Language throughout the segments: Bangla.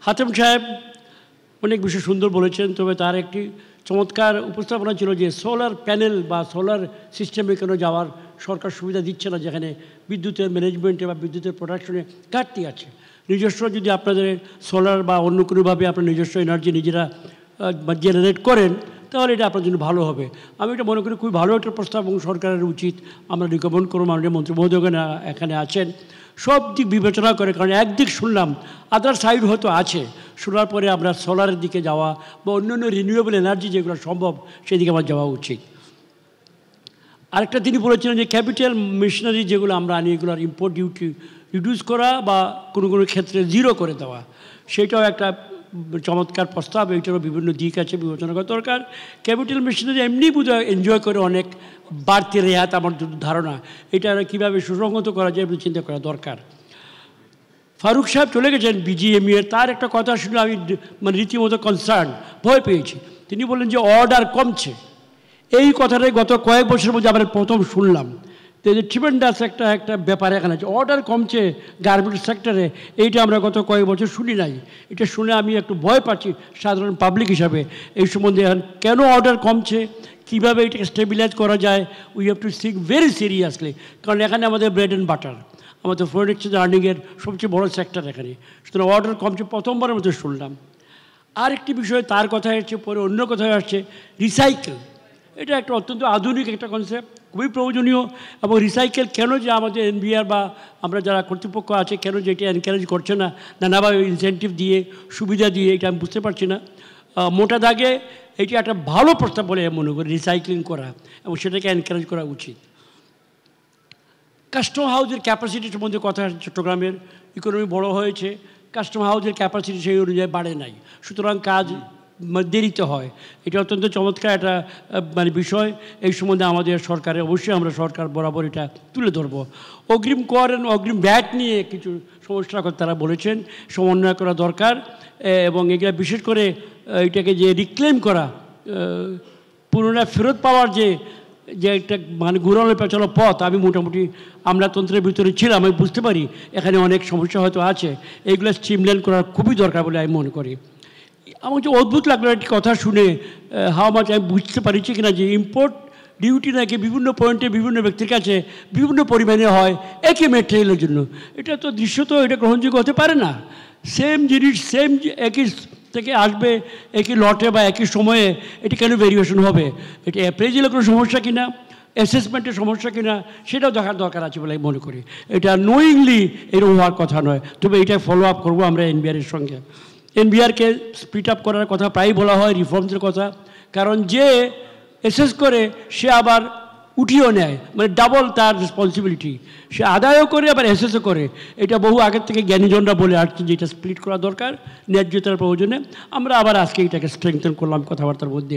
হাতেম সাহেব অনেক বিষয় সুন্দর বলেছেন, তবে তার একটি চমৎকার উপস্থাপনা ছিল যে সোলার প্যানেল বা সোলার সিস্টেমে কেন যাওয়ার সরকার সুবিধা দিচ্ছে না, যেখানে বিদ্যুতের ম্যানেজমেন্টে বা বিদ্যুতের প্রোডাকশনে ঘাটতি আছে। নিজস্ব যদি আপনাদের সোলার বা অন্য কোনোভাবে আপনার নিজস্ব এনার্জি নিজেরা জেনারেট করেন, তাহলে এটা আপনার জন্য ভালো হবে। আমি এটা মনে করি খুবই ভালো একটা প্রস্তাব এবং সরকারের উচিত আমরা রিকমেন্ড করব। মাননীয় মন্ত্রী মহোদয় এখানে আছেন, সব দিক বিবেচনা করে, কারণ একদিক শুনলাম আদার সাইড হয়তো আছে, শোনার পরে আমরা সোলারের দিকে যাওয়া বা অন্যান্য রিনিউয়েবল এনার্জি যেগুলো সম্ভব সেদিকে আমার যাওয়া উচিত। আরেকটা তিনি বলেছিলেন যে ক্যাপিটাল মেশিনারি যেগুলো আমরা আনি এগুলোর ইম্পোর্ট ডিউটি রিডিউস করা বা কোনো কোনো ক্ষেত্রে জিরো করে দেওয়া, সেটাও একটা চমৎকার প্রস্তাব। এইটারও বিভিন্ন দিক আছে, বিবেচনা করা দরকার। ক্যাপিটাল মেশিনারি এমনি বোধহয় এনজয় করে অনেক বাড়তি রেহাত, আমার ধারণা এটা কীভাবে সুসংগত করা যায় চিন্তা করা দরকার। ফারুক সাহেব চলে গেছেন বিজিএমই এর, তার একটা কথা শুনে আমি মানে রীতিমতো কনসার্ন, ভয় পেয়েছি। তিনি বললেন যে অর্ডার কমছে, এই কথাটাই গত কয়েক বছরের মধ্যে আমরা প্রথম শুনলাম। তো এই যে ট্রিমেন্ডাস একটা ব্যাপার এখানে আছে, অর্ডার কমছে গার্মেন্টস সেক্টরে, এইটা আমরা গত কয়েক বছর শুনি নাই। এটা শুনে আমি একটু ভয় পাচ্ছি সাধারণ পাবলিক হিসাবে এই সম্বন্ধে। এখন কেন অর্ডার কমছে, কীভাবে এটাকে স্টেবিলাইজ করা যায়, we have to think very seriously, কারণ এখানে আমাদের ব্রেড অ্যান্ড বাটার, আমাদের ফরেন এক্সচেঞ্জ আর্নিংয়ের সবচেয়ে বড় সেক্টর এখানে। সুতরাং অর্ডার কমছে প্রথমবারের মধ্যে শুনলাম। আরেকটি বিষয় তার কথায় আসছে, পরে অন্য কথায় আসছে রিসাইকেল। এটা একটা অত্যন্ত আধুনিক একটা কনসেপ্ট, খুবই প্রয়োজনীয়। এবং রিসাইকেল কেন যে আমাদের এনবিআর বা আমরা যারা কর্তৃপক্ষ আছে কেন যে এটা এনকারেজ করছে না, নানাভাবে ইনসেন্টিভ দিয়ে সুবিধা দিয়ে, এটা আমি বুঝতে পারছি না। মোটা দাগে এটি একটা ভালো প্রস্তাব বলে মনে করি রিসাইক্লিং করা, এবং সেটাকে এনকারেজ করা উচিত। কাস্টম হাউসের ক্যাপাসিটি সম্বন্ধে কথা, চট্টগ্রামের ইকোনমি বড় হয়েছে, কাস্টম হাউসের ক্যাপাসিটি সেই অনুযায়ী বাড়ে নাই, সুতরাং কাজ দেরিতে হয়। এটা অত্যন্ত চমৎকার একটা মানে বিষয়। এই সম্বন্ধে আমাদের সরকারের অবশ্যই আমরা সরকার বরাবর এটা তুলে ধরব। অগ্রিম কর এবং অগ্রিম ভ্যাট নিয়ে কিছু সমস্যার কথা তারা বলেছেন, সমন্বয় করা দরকার। এবং এগুলো বিশেষ করে এটাকে যে রিক্লেম করা, পুনরায় ফেরত পাওয়ার যে একটা মানে ঘুরানো পেঁচানো পথ, আমি মোটামুটি আমলাতন্ত্রের ভিতরে ছিলাম, আমি বুঝতে পারি এখানে অনেক সমস্যা হয়তো আছে, এইগুলো স্ট্রিমলাইন করা খুবই দরকার বলে আমি মনে করি। আমার যে অদ্ভুত লাগলো একটি কথা শুনে, হাউ মাচ আমি বুঝতে পারছি কিনা, যে ইম্পোর্ট ডিউটি নাকি বিভিন্ন পয়েন্টে বিভিন্ন ব্যক্তির কাছে বিভিন্ন পরিমাণে হয় একই ম্যাটেরিয়ালের জন্য। এটা তো দৃশ্যত এটা গ্রহণযোগ্য হতে পারে না। সেম জিনিস সেম একই থেকে আসবে একই লটে বা একই সময়ে, এটা কেন ভেরিয়েশন হবে? এটা অ্যাপ্রেজিলে কোনো সমস্যা কিনা, অ্যাসেসমেন্টের সমস্যা কিনা, সেটাও দেখার দরকার আছে বলে মনে করি। এটা নোয়িংলি এরকম হওয়ার কথা নয়, তবে এটা ফলো আপ করবো আমরা এনবিআরের সঙ্গে। এনবিআরকে স্পিড আপ করার কথা প্রায়ই বলা হয়, রিফর্মসের কথা, কারণ যে অ্যাসেস করে সে আবার উঠিয়েও নেয়, মানে ডাবল তার রেসপন্সিবিলিটি, সে আদায়ও করে আবার অ্যাসেসও করে। এটা বহু আগের থেকে জ্ঞানীজনরা বলে আসছে যে এটা স্প্লিট করা দরকার ন্যায্যতার প্রয়োজনে। আমরা আবার আজকে এটাকে স্ট্রেংথেন করলাম কথাবার্তার মধ্যে।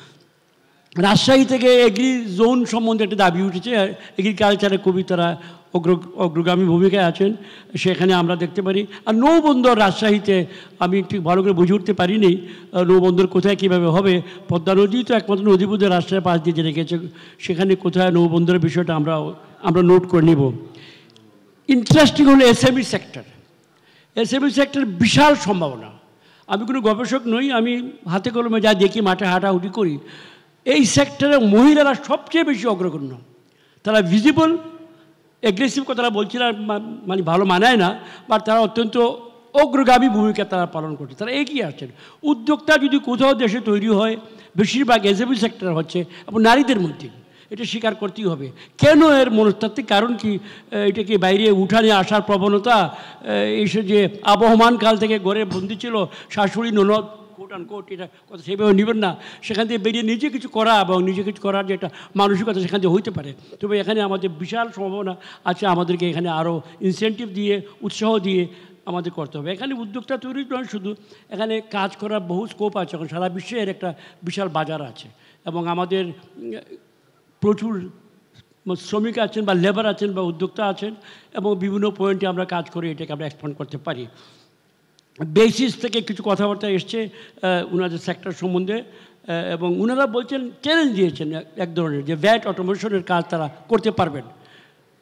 রাজশাহী থেকে এগ্রি জোন সম্বন্ধে একটা দাবি উঠেছে, এগ্রিকালচারে খুবই তারা অগ্রগামী ভূমিকায় আছেন, সেখানে আমরা দেখতে পারি। আর নৌবন্দর রাজশাহীতে আমি ঠিক ভালো করে বুঝে উঠতে পারিনি নৌবন্দর কোথায় কীভাবে হবে। পদ্মা নদী তো একমাত্র নদীবোধে রাজশাহীর পাশ দিয়ে রেখেছে, সেখানে কোথায় নৌবন্দরের বিষয়টা আমরা নোট করে নিব। ইন্টারেস্টিং হলো এসএমই সেক্টর। এসএমই সেক্টর বিশাল সম্ভাবনা। আমি কোনো গবেষক নই, আমি হাতে কলমে যা দেখি, মাঠে হাঁটাহুটি করি, এই সেক্টরে মহিলারা সবচেয়ে বেশি অগ্রগণ্য। তারা ভিজিবল, অ্যাগ্রেসিভ কথাটা বলছি না, মানে ভালো মানায় না, বাট তারা অত্যন্ত অগ্রগামী ভূমিকা তারা পালন করছে, তারা এগিয়ে আসছেন। উদ্যোক্তা যদি কোথাও দেশে তৈরি হয়, বেশিরভাগ এসএমই সেক্টর হচ্ছে এবং নারীদের মধ্যে, এটা স্বীকার করতেই হবে। কেন এর মনস্তাত্ত্বিক কারণ কি? এটা কি বাইরে উঠানে আসার প্রবণতা, এসে যে আবহমান কাল থেকে ঘরে বন্দি ছিল, শাশুড়ি ননদ কোট আনকোট, এটা কথা সেভাবে নেবেন না, সেখান থেকে বেরিয়ে নিজে কিছু করা এবং নিজে কিছু করার যে একটা মানসিকতা সেখান থেকে হইতে পারে। তবে এখানে আমাদের বিশাল সম্ভাবনা আছে, আমাদেরকে এখানে আরও ইনসেন্টিভ দিয়ে উৎসাহ দিয়ে আমাদের করতে হবে। এখানে উদ্যোক্তা তৈরি নয় শুধু, এখানে কাজ করার বহু স্কোপ আছে, এখন সারা বিশ্বে এর একটা বিশাল বাজার আছে এবং আমাদের প্রচুর শ্রমিক আছেন বা লেবার আছেন বা উদ্যোক্তা আছেন এবং বিভিন্ন পয়েন্টে আমরা কাজ করে এটাকে আমরা এক্সপ্যান্ড করতে পারি। বেসিস থেকে কিছু কথাবার্তা এসছে ওনাদের সেক্টর সম্বন্ধে এবং ওনারা বলছেন, চ্যালেঞ্জ দিয়েছেন এক ধরনের, যে ভ্যাট অটোমেশনের কাজ তারা করতে পারবেন।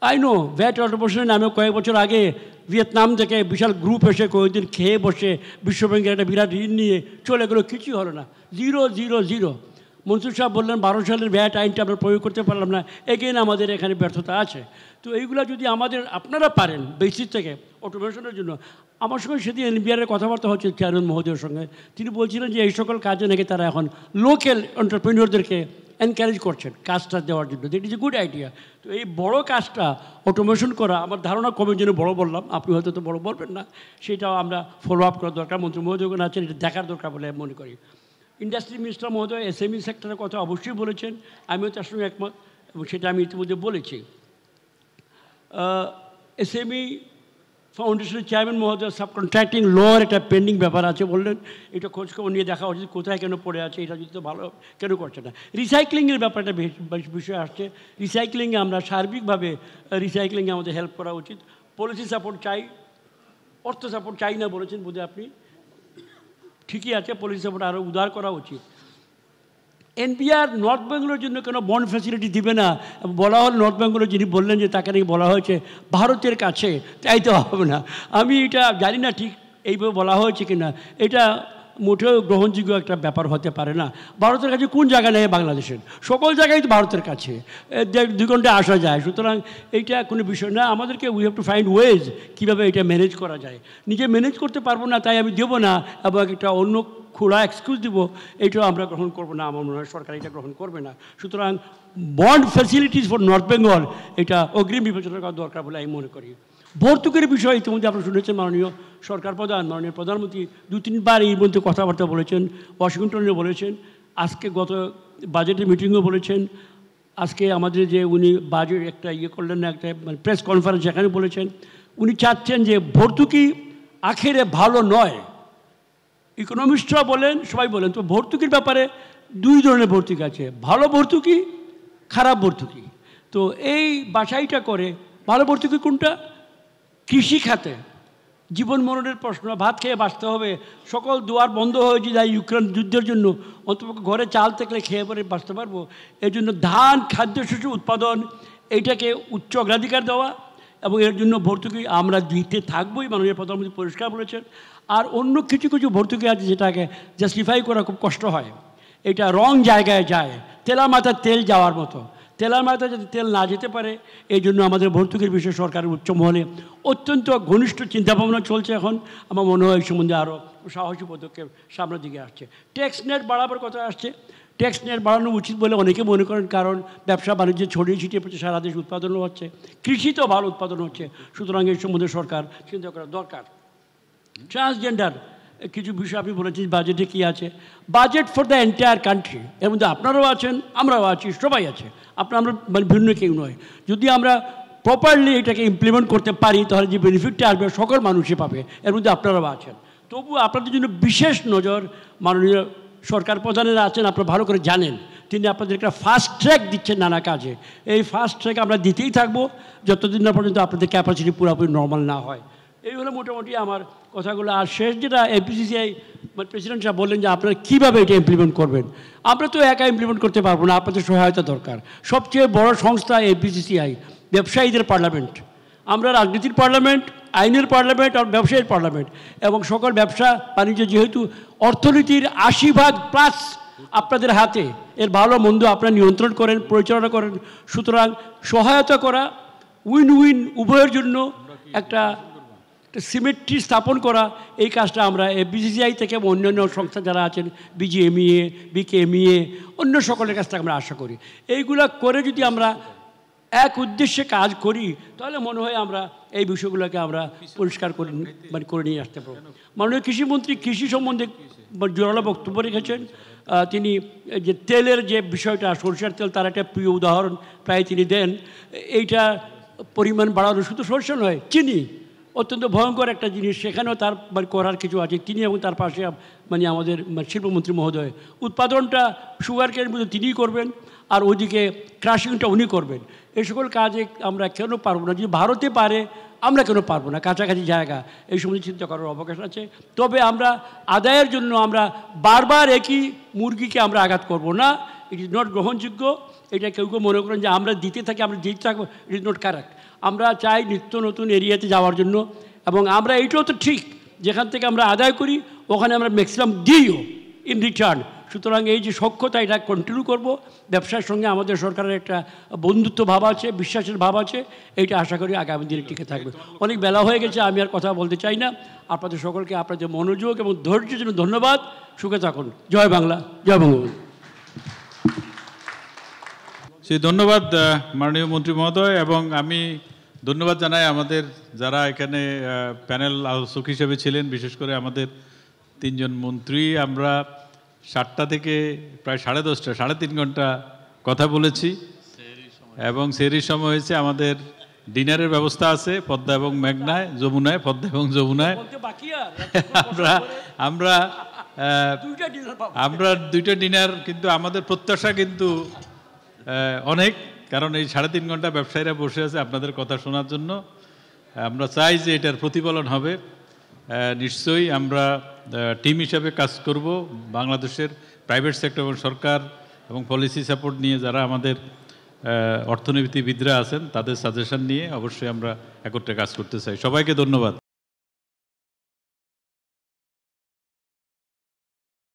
আই নো ভ্যাট অটোমেশনের নামে কয়েক বছর আগে ভিয়েতনাম থেকে বিশাল গ্রুপ এসে কয়েকদিন খেয়ে বসে বিশ্বব্যাংকের একটা বিরাট ঋণ নিয়ে চলে গেলো, কিছুই হলো না, 0 মনসুর সাহেব বললেন 12 সালের ভ্যাট আইনটা আমরা প্রয়োগ করতে পারলাম না, এগেন আমাদের এখানে ব্যর্থতা আছে। তো এইগুলো যদি আমাদের আপনারা পারেন বেসিক থেকে অটোমেশনের জন্য। আমার সঙ্গে সেদিন এনবিআরের কথাবার্তা হচ্ছে চেয়ারম্যান মহোদয়ের সঙ্গে, তিনি বলছিলেন যে এই সকল কাজে নাকি তারা এখন লোকাল এন্টারপ্রেনিয়রদেরকে এনকারেজ করছেন কাজটা দেওয়ার জন্য। That is a good idea. তো এই বড় কাজটা অটোমেশন করা, আমার ধারণা কমের জন্য বড় বললাম, আপনি হয়তো তো বড় বলবেন না, সেটাও আমরা ফলো আপ করা দরকার। মন্ত্রী মহোদয়গণ আছেন, এটা দেখার দরকার বলে আমি মনে করি। ইন্ডাস্ট্রি মিনিস্টার মহোদয় এসএমই সেক্টরের কথা অবশ্যই বলেছেন, আমিও তার সঙ্গে একমত, এবং সেটা আমি ইতিমধ্যে বলেছি। এসএমই ফাউন্ডেশনের চেয়ারম্যান মহোদয় সাব কন্ট্রাক্টিং লর একটা পেন্ডিং ব্যাপার আছে বললেন, এটা খোঁজখবর নিয়ে দেখা উচিত কোথায় কেন পড়ে আছে, এটা যদি তো ভালো কেন করছে না। রিসাইক্লিংয়ের ব্যাপারটা বিষয় আসছে, রিসাইক্লিংয়ে আমরা সার্বিকভাবে রিসাইক্লিংয়ে আমাদের হেল্প করা উচিত। পলিসি সাপোর্ট চাই, অর্থ সাপোর্ট চাই না বলেছেন বোধহয় আপনি, ঠিকই আছে, পলিসি সাপোর্ট আরও উদার করা উচিত। এনবিআর নর্থ বেঙ্গলের জন্য কেন বন্ড ফ্যাসিলিটি দিবে না, বলা হল নর্থ বেঙ্গলের যিনি বললেন যে তাকে নাকি বলা হয়েছে ভারতের কাছে, তাই তো হবে না। আমি এটা জানি না ঠিক এইভাবে বলা হয়েছে কি না, এটা মোটেও গ্রহণযোগ্য একটা ব্যাপার হতে পারে না। ভারতের কাছে কোন জায়গা নেই বাংলাদেশের, সকল জায়গায় তো ভারতের কাছে 2 ঘন্টায় আসা যায়, সুতরাং এইটা কোনো বিষয় না। আমাদেরকে we have to find ways কীভাবে এটা ম্যানেজ করা যায়। নিজে ম্যানেজ করতে পারবো না তাই আমি দেবো না, এবং একটা অন্য খোলা এক্সকিউজ দিব, এইটাও আমরা গ্রহণ করবো না, আমার মনে হয় সরকার এটা গ্রহণ করবে না। সুতরাং bond facilities for north Bengal এটা অগ্রিম বিবেচনা করা দরকার বলে আমি মনে করি। ভর্তুকির বিষয়ে ইতিমধ্যে আপনারা শুনেছেন, মাননীয় সরকার প্রধান, মাননীয় প্রধানমন্ত্রী 2-3 বার এই মধ্যে কথাবার্তা বলেছেন, ওয়াশিংটনে বলেছেন, আজকে গত বাজেটের মিটিংও বলেছেন, আজকে আমাদের যে উনি বাজেট একটা করলেন না, একটা প্রেস কনফারেন্স, সেখানে বলেছেন উনি চাচ্ছেন যে ভর্তুকি আখেরে ভালো নয়। ইকোনমিস্টরা বলেন, সবাই বলেন, তো ভর্তুকির ব্যাপারে 2 ধরনের ভর্তুকি আছে, ভালো ভর্তুকি, খারাপ ভর্তুকি। তো এই বাছাইটা করে ভালো ভর্তুকি কোনটা? কৃষি খাতে জীবন মরণের প্রশ্ন, ভাত খেয়ে বাঁচতে হবে, সকল দুয়ার বন্ধ হয়ে যায় ইউক্রেন যুদ্ধের জন্য, অন্তপক্ষে ঘরে চাল থাকলে খেয়ে পরে বাঁচতে পারবো। এই জন্য ধান, খাদ্যশস্য উৎপাদন, এইটাকে উচ্চ অগ্রাধিকার দেওয়া, এবং এর জন্য ভর্তুকি আমরা দিতে থাকবোই, মাননীয় প্রধানমন্ত্রী পরিষ্কার বলেছেন। আর অন্য কিছু কিছু ভর্তুকি আছে যেটাকে জাস্টিফাই করা খুব কষ্ট হয়, এটা রং জায়গায় যায়, তেলা মাথার তেল যাওয়ার মতো। তেলার মাথায় যাতে তেল না যেতে পারে, এই জন্য আমাদের ভর্তুকির বিষয়ে সরকারের উচ্চ মহলে অত্যন্ত ঘনিষ্ঠ চিন্তাভাবনা চলছে। এখন আমার মনে হয় এই সম্বন্ধে আরও সাহসী পদক্ষেপ সামনের দিকে আসছে। ট্যাক্স নেট বাড়াবার কথা আসছে, ট্যাক্স নেট বাড়ানো উচিত বলে অনেকে মনে করেন, কারণ ব্যবসা বাণিজ্যে ছড়িয়ে ছিটিয়ে পড়ছে, সারা দেশ উৎপাদনও হচ্ছে, কৃষিতেও ভালো উৎপাদন হচ্ছে, সুতরাং এই সম্বন্ধে সরকার চিন্তা করা দরকার। ট্রান্সজেন্ডার কিছু বিষয় আপনি বলেছেন, বাজেটে কী আছে, budget for the entire country, এর মধ্যে আপনারাও আছেন, আমরাও আছি, সবাই আছে, আমরা মানে ভিন্ন কেউ নয়। যদি আমরা প্রপারলি এটাকে ইমপ্লিমেন্ট করতে পারি, তাহলে যে বেনিফিটটা আসবে সকল মানুষই পাবে, এর মধ্যে আপনারাও আছেন। তবু আপনাদের জন্য বিশেষ নজর মাননীয় সরকার প্রধানেরা আছেন, আপনারা ভালো করে জানেন, তিনি আপনাদের একটা ফাস্ট ট্র্যাক দিচ্ছেন নানা কাজে। এই ফাস্ট ট্র্যাক আমরা দিতেই থাকবো যতদিন না পর্যন্ত আপনাদের ক্যাপাসিটি পুরোপুরি নর্মাল না হয়। এই হলো মোটামুটি আমার কথাগুলো। আর শেষ যেটা এপিসিসিআই প্রেসিডেন্ট সাহেব বললেন যে আপনারা কীভাবে এটা ইমপ্লিমেন্ট করবেন, আমরা তো একা ইমপ্লিমেন্ট করতে পারবো না, আপনাদের সহায়তা দরকার। সবচেয়ে বড় সংস্থা এপিসিসিআই, ব্যবসায়ীদের পার্লামেন্ট, আমরা রাজনীতির পার্লামেন্ট, আইনের পার্লামেন্ট আর ব্যবসায়ীর পার্লামেন্ট, এবং সকল ব্যবসা বাণিজ্য যেহেতু অর্থনীতির 80% আপনাদের হাতে, এর ভালো মন্দ আপনারা নিয়ন্ত্রণ করেন, পরিচালনা করেন, সুতরাং সহায়তা করা, উইন উইন উভয়ের জন্য একটা সিমেট্রি স্থাপন করা, এই কাজটা আমরা বিসিসিআই থেকে অন্যান্য সংস্থা যারা আছেন, বিজিএমইএ, বিকেএমইএ, অন্য সকলের কাছ থেকে আমরা আশা করি। এইগুলা করে যদি আমরা এক উদ্দেশ্যে কাজ করি, তাহলে মনে হয় আমরা এই বিষয়গুলোকে আমরা পরিষ্কার করে নিয়ে আসতে পারব। মাননীয় কৃষিমন্ত্রী কৃষি সম্বন্ধে জোরালো বক্তব্য রেখেছেন। তিনি যে তেলের যে বিষয়টা, সরষের তেল, তার একটা প্রিয় উদাহরণ প্রায় তিনি দেন। এইটা পরিমাণ বাড়ানো, শুধু সরষে নয়, চিনি অত্যন্ত ভয়ঙ্কর একটা জিনিস, সেখানেও তার করার কিছু আছে। তিনি এবং তার পাশে আমাদের শিল্পমন্ত্রী মহোদয়, উৎপাদনটা সুগার কেনের মধ্যে তিনিই করবেন, আর ওইদিকে ক্রাশিংটা উনি করবেন। এই সকল কাজে আমরা কেন পারবো না? যদি ভারতে পারে, আমরা কেন পারবো না? কাছাকাছি জায়গা, এই সময় চিন্তা করার অবকাশ আছে। তবে আমরা আদায়ের জন্য আমরা বারবার একই মুরগিকে আমরা আঘাত করব না, ইট ইজ নট গ্রহণযোগ্য। এটা কেউ কেউ মনে করেন যে আমরা দিতে থাকি, আমরা দিতে থাকবো, ইট ইজ নট কারেক্ট। আমরা চাই নিত্য নতুন এরিয়াতে যাওয়ার জন্য, এবং আমরা এইটাও তো ঠিক যেখান থেকে আমরা আদায় করি ওখানে আমরা ম্যাক্সিমাম দিইও ইন রিটার্ন। সুতরাং এই যে সক্ষতা এটা কন্টিনিউ করব। ব্যবসার সঙ্গে আমাদের সরকারের একটা বন্ধুত্ব ভাব আছে, বিশ্বাসের ভাব আছে, এইটা আশা করি আগামী দিনে টিকে থাকবে। অনেক বেলা হয়ে গেছে, আমি আর কথা বলতে চাই না। আপনাদের সকলকে আপনাদের মনোযোগ এবং ধৈর্যের জন্য ধন্যবাদ। সুখে থাকুন। জয় বাংলা, জয় বঙ্গবন্ধু। সেই ধন্যবাদ মাননীয় মন্ত্রী মহোদয়, এবং আমি ধন্যবাদ জানাই আমাদের যারা এখানে প্যানেল আলোচক হিসেবে ছিলেন, বিশেষ করে আমাদের 3 জন মন্ত্রী। আমরা 7টা থেকে প্রায় 10:30 3.5 ঘন্টা কথা বলেছি, এবং সেহরির সময় হয়েছে। আমাদের ডিনারের ব্যবস্থা আছে পদ্মা এবং মেঘনায়, যমুনায়, পদ্মা এবং যমুনায়। আমরা 2টা ডিনার, কিন্তু আমাদের প্রত্যাশা কিন্তু অনেক, কারণ এই 3.5 ঘন্টা ব্যবসায়ীরা বসে আছে আপনাদের কথা শোনার জন্য। আমরা চাই যে এটার প্রতিফলন হবে। নিশ্চয়ই আমরা টিম হিসাবে কাজ করব। বাংলাদেশের প্রাইভেট সেক্টর এবং সরকার এবং পলিসি সাপোর্ট নিয়ে যারা আমাদের অর্থনীতিবিদরা আছেন তাদের সাজেশন নিয়ে অবশ্যই আমরা একত্রে কাজ করতে চাই। সবাইকে ধন্যবাদ।